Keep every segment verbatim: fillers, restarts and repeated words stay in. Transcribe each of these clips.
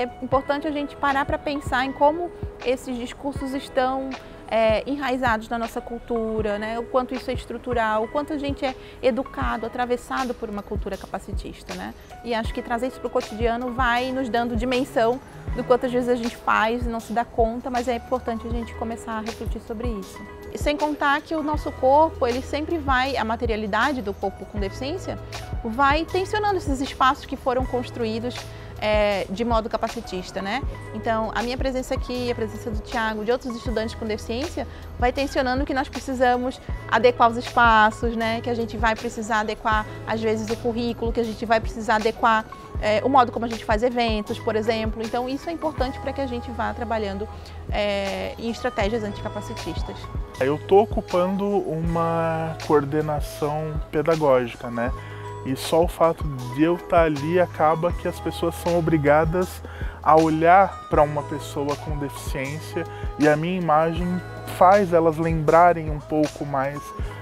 é importante a gente parar para pensar em como esses discursos estão É, enraizados na nossa cultura, né? O quanto isso é estrutural, o quanto a gente é educado, atravessado por uma cultura capacitista, né? E acho que trazer isso para o cotidiano vai nos dando dimensão do quanto às vezes a gente faz e não se dá conta, mas é importante a gente começar a refletir sobre isso. E sem contar que o nosso corpo, ele sempre vai, a materialidade do corpo com deficiência, vai tensionando esses espaços que foram construídos É, de modo capacitista, né? Então, a minha presença aqui, a presença do Thiago, de outros estudantes com deficiência, vai tensionando que nós precisamos adequar os espaços, né? Que a gente vai precisar adequar, às vezes, o currículo, que a gente vai precisar adequar é, o modo como a gente faz eventos, por exemplo. Então, isso é importante para que a gente vá trabalhando é, em estratégias anticapacitistas. Eu estou ocupando uma coordenação pedagógica, né? E só o fato de eu estar ali acaba que as pessoas são obrigadas a olhar para uma pessoa com deficiência e a minha imagem faz elas lembrarem um pouco mais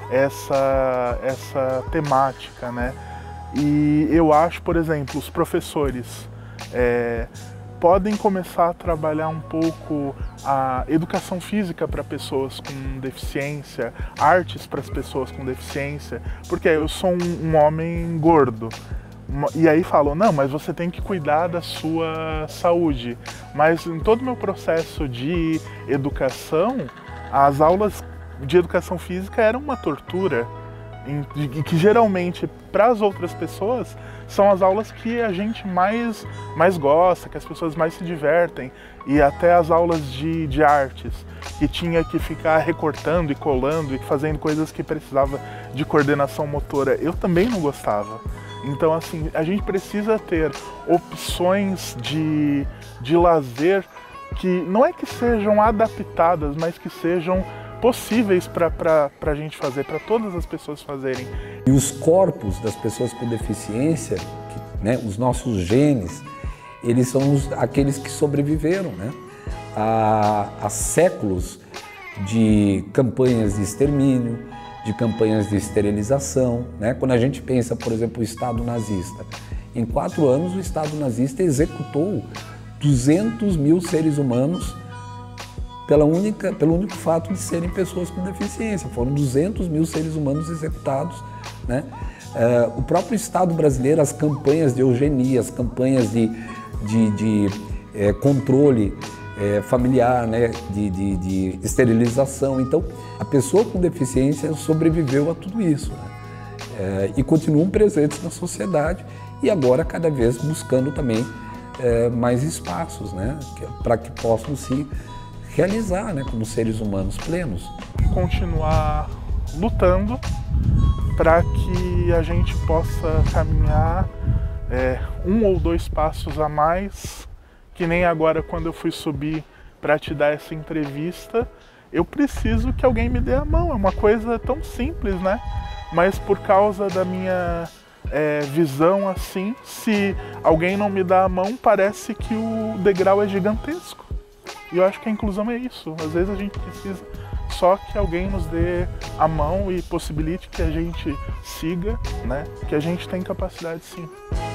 essa, essa temática, né? E eu acho, por exemplo, os professores é, podem começar a trabalhar um pouco a educação física para pessoas com deficiência, artes para as pessoas com deficiência, porque eu sou um, um homem gordo. E aí falam, não, mas você tem que cuidar da sua saúde. Mas em todo o meu processo de educação, as aulas de educação física eram uma tortura. E que geralmente, para as outras pessoas, são as aulas que a gente mais, mais gosta, que as pessoas mais se divertem. E até as aulas de, de artes, que tinha que ficar recortando e colando e fazendo coisas que precisava de coordenação motora, eu também não gostava. Então, assim, a gente precisa ter opções de, de lazer que não é que sejam adaptadas, mas que sejam possíveis para a gente fazer, para todas as pessoas fazerem. E os corpos das pessoas com deficiência, que, né, os nossos genes, eles são os, aqueles que sobreviveram, né, a, a séculos de campanhas de extermínio, de campanhas de esterilização, né? Quando a gente pensa, por exemplo, o Estado nazista, em quatro anos o Estado nazista executou duzentos mil seres humanos pela única, pelo único fato de serem pessoas com deficiência. Foram duzentos mil seres humanos executados, né? Uh, o próprio Estado brasileiro, as campanhas de eugenia, as campanhas de, de, de eh, controle eh, familiar, né? de, de, de esterilização. Então, a pessoa com deficiência sobreviveu a tudo isso, né? eh, e continuam presentes na sociedade e agora cada vez buscando também eh, mais espaços, né? Para que possam se realizar, né, como seres humanos plenos. Continuar lutando para que a gente possa caminhar é, um ou dois passos a mais, que nem agora quando eu fui subir para te dar essa entrevista, eu preciso que alguém me dê a mão. É uma coisa tão simples, né? Mas por causa da minha é, visão assim, se alguém não me dá a mão, parece que o degrau é gigantesco. E eu acho que a inclusão é isso. Às vezes a gente precisa só que alguém nos dê a mão e possibilite que a gente siga, né? Que a gente tem capacidade sim.